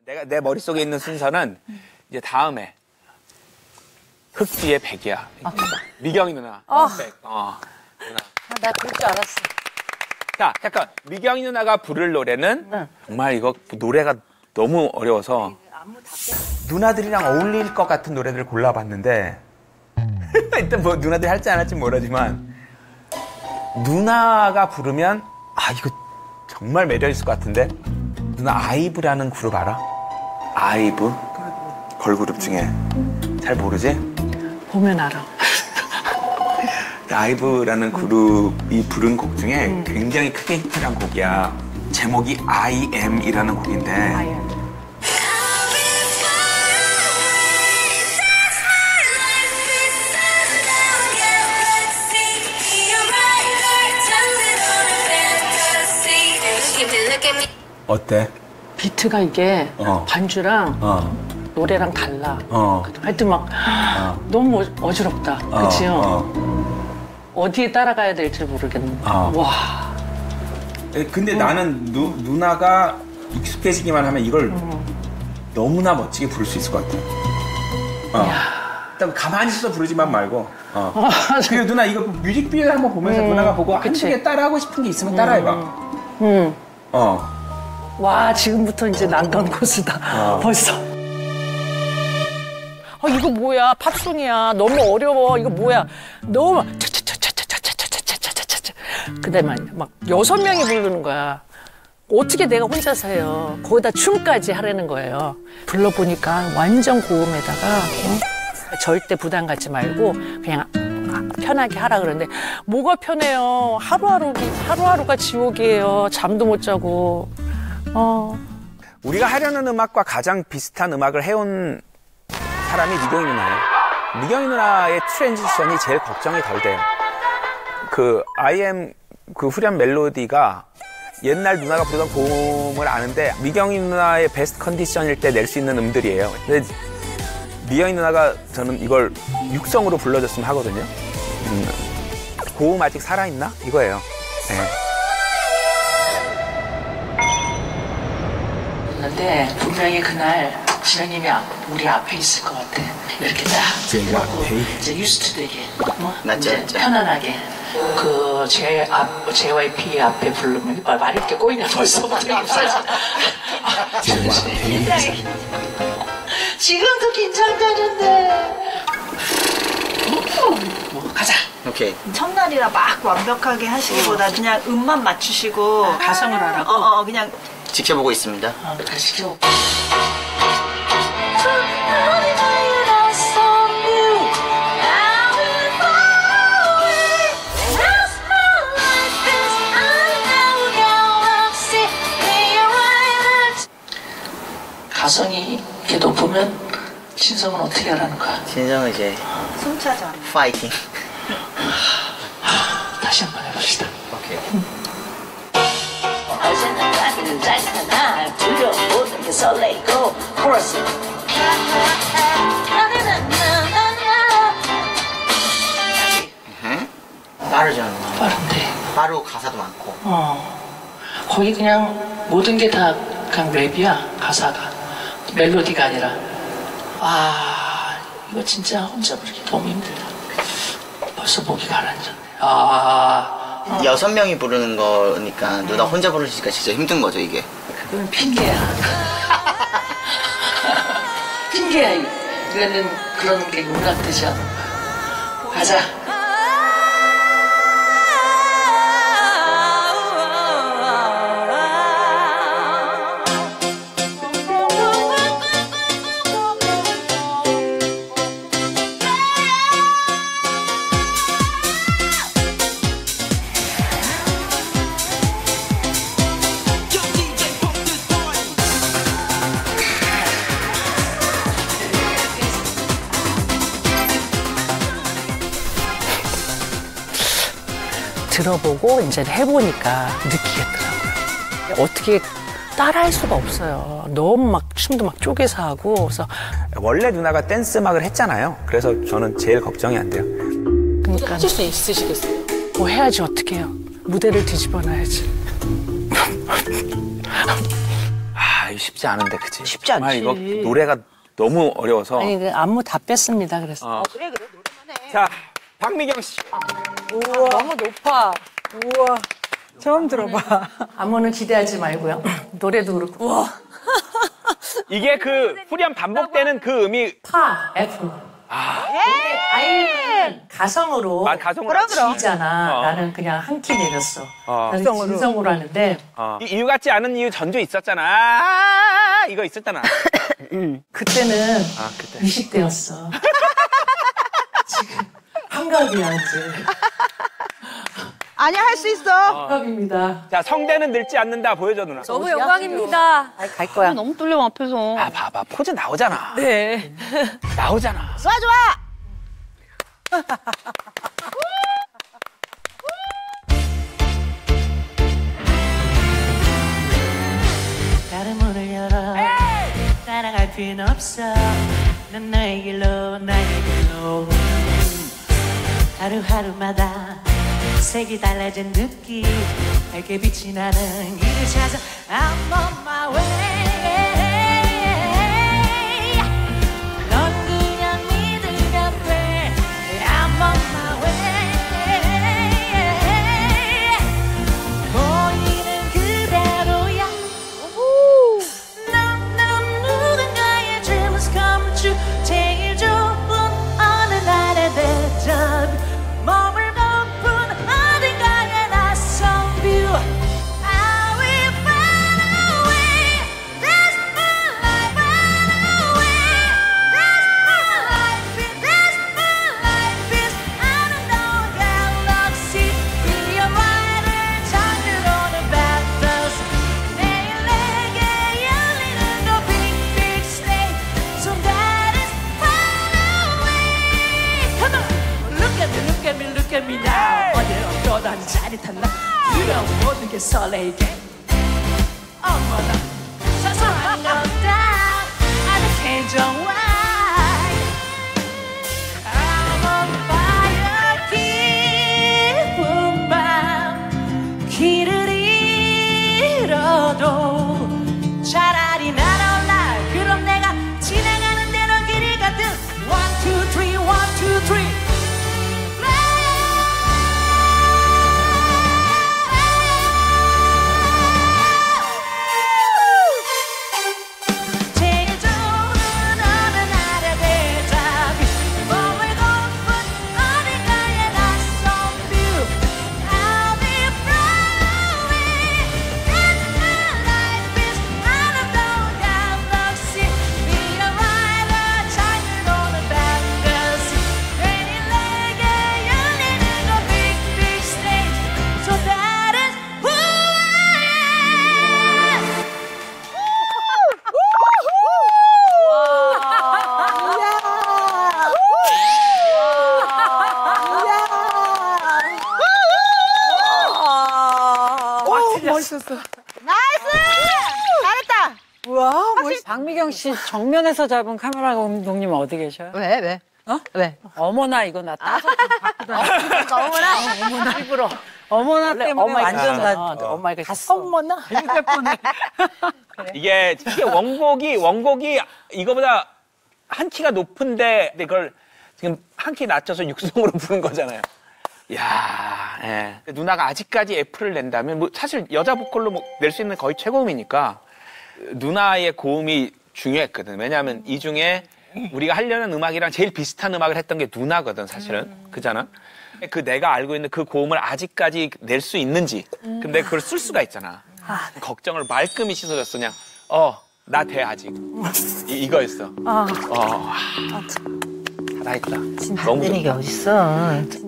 내 머릿속에 있는 순서는 이제 다음에 흑 뒤에 백이야. 미경이 누나. 백. 누나. 나 그럴 줄 알았어. 자, 잠깐. 미경이 누나가 부를 노래는 정말 이거 노래가 너무 어려워서 누나들이랑 어울릴 것 같은 노래들을 골라봤는데 일단 뭐 누나들이 할지 안 할지 모르지만 누나가 부르면 이거 정말 매력 있을 것 같은데 누나 아이브라는 그룹 알아? 아이브? 걸그룹 중에 잘 모르지? 보면 알아. 아이브라는 그룹이 부른 곡 중에 굉장히 크게 히트한 곡이야. 제목이 I Am이라는 곡인데 어때? 비트가 이게 반주랑 노래랑 달라. 하여튼 막 너무 어지럽다. 그치요? 어디에 따라가야 될지 모르겠네. 와. 근데 나는 누나가 익숙해지기만 하면 이걸 너무나 멋지게 부를 수 있을 것 같아. 일단 가만히 있어서 부르지만 말고. 그리고 누나 이거 뮤직비디오 한번 보면서 누나가 보고 한두 개 따라하고 싶은 게 있으면 따라해봐. 와, 지금부터 이제 난간코스다. 벌써. 이거 뭐야? 팝송이야. 너무 어려워. 이거 뭐야? 너무 차차차차차차차차차차차. 그다음에 막 6명이 부르는 거야. 어떻게 내가 혼자서 해요? 거기다 춤까지 하라는 거예요. 불러보니까 완전 고음에다가 절대 부담 갖지 말고 그냥 편하게 하라 그러는데 뭐가 편해요? 하루하루가 지옥이에요. 잠도 못 자고. 우리가 하려는 음악과 가장 비슷한 음악을 해온 사람이 미경이 누나예요. 미경이 누나의 트랜지션이 제일 걱정이 덜 돼요. 그 I am 그 후렴 멜로디가 옛날 누나가 부르던 고음을 아는데 미경이 누나의 베스트 컨디션일 때 낼 수 있는 음들이에요. 근데 미경이 누나가 저는 이걸 육성으로 불러줬으면 하거든요. 고음 아직 살아있나? 이거예요. 네. 근데 분명히 그날 지현님이 우리 앞에 있을 것 같아. 이렇게 딱. 제가 앞에? 이제 유스트 되게. 맞죠. 편안하게. 그 JYP 앞에 부르면 말이 이렇게 꼬이냐 벌써부터 입사지. 지금도 긴장되는데. 가자. 오케이. 첫날이라 막 완벽하게 하시기보다 그냥 음만 맞추시고 가성을 하라고. 그냥 지켜보고 있습니다. 다시 지켜볼게. 가성이 이렇게 높으면 진성은 어떻게 하라는 거야? 진성은 이제 숨차죠. 파이팅. 다시 한번 해봅시다. 오케이. 어제는 나는 잘했잖아. 불려보는 게 설레고 코러스. 빠르잖아. 빠른데. 빠르고 가사도 많고. 거기 그냥 모든 게 다 그냥 랩이야. 가사가. 멜로디가 아니라. 이거 진짜 혼자 부르기 너무 힘들다. 벌써 목이 가라앉았네. 6명이 부르는 거니까 누나 혼자 부르시니까 진짜 힘든 거죠, 이게. 그건 핑계야. 핑계야. 이거는 그런 게 용납되지 않는 거야. 가자. 들어보고 이제 해보니까 느끼겠더라고요. 어떻게 따라할 수가 없어요. 너무 막 춤도 막 쪼개서 하고. 그래서 원래 누나가 댄스 음악을 했잖아요. 그래서 저는 제일 걱정이 안 돼요. 그러니까 하실 수 있으시겠어요? 뭐 해야지 어떡해요. 무대를 뒤집어 놔야지. 이거 쉽지 않은데, 그치? 쉽지 않지. 정말 이거 노래가 너무 어려워서. 아니, 그 안무 다 뺐습니다. 그래서. 그래 노래만 해. 자, 박미경 씨. 너무 높아. 우와. 처음 들어봐. 안무는 기대하지 말고요. 노래도 그렇고. 우와. 이게 그 후렴 반복되는 그 음이 파, F. 아이는 가성으로 가성으로 치잖아. 어. 나는 그냥 한 키 내렸어. 나는 진성으로. 진성으로 하는데 이유 같지 않은 이유 전조 있었잖아. 이거 있었잖아. 그때는 그때. 20대였어. 지금 한갑이야 이제. 아니야 할 수 있어. 한갑입니다. 자, 성대는 늙지 않는다 보여줘 누나. 너무 영광입니다. 갈 거야. 너무 떨려 앞에서. 봐봐 포즈 나오잖아. 네. 나오잖아. 좋아 좋아. 다른 문을 열어 따라갈 필요는 없어 난 너의 길로 나의 길로 하루하루마다 색이 달라진 느낌 밝게 빛이 나는 길을 찾아 I'm on my way 넌 그냥 믿으면 돼 I'm on my way 보이는 그대로야 넌 누군가의 dreams come true 제일 좋은 어느 날의 대접 머물고픈 어딘가에 낯선 view I will find a way That's my life run away That's my life is 아름다운 galaxy 이 영화를 장르로는 battles 내일 내게 열리는 거 big big stage So that is far away Come on Look at me look at me look at me now 어디로 떠난 짜릿한 나 두려운 모든 게 설레게 어머나 사소한 것다 아주 괜찮아 I'm on fire 깊은 밤 길을 잃어도 차라리 날아올라 그럼 내가 진행하는 대로 길이 가든 1, 2, 3, 1, 2, 3 제일 좋은 어느 날의 대답이 머물고픈 어딘가에 낯선 view I'll be far away That's my life is 아름다운 galaxy Be a rider 장르로는 fantasy 내일 내게 열리는 거 big big stage So that is who I am 멋있었어. 나이스. 잘했다. 우와, 박미경 씨 정면에서 잡은 카메라 감독님 어디 계셔요? 왜 왜? 어? 왜? 어머나 이거 나 따서 좀 갖고 다녀. 어머나. 일부러. 어머나 때문에 완전 나 엄마가 어머나. 휴대폰에. 이게 원곡이 이거보다 한 키가 높은데 근데 그걸 지금 한 키 낮춰서 육성으로 부른 거잖아요. 이야, 예. 누나가 아직까지 F를 낸다면 뭐 사실 여자 보컬로 뭐 낼 수 있는 거의 최고음이니까 누나의 고음이 중요했거든. 왜냐하면 이 중에 우리가 하려는 음악이랑 제일 비슷한 음악을 했던 게 누나거든, 사실은. 그잖아? 그 내가 알고 있는 그 고음을 아직까지 낼 수 있는지. 근데 그걸 쓸 수가 있잖아. 걱정을 말끔히 씻어줬어, 그냥. 나 돼, 아직. 이거였어. 살아있다. 너무 되는 게 어딨어.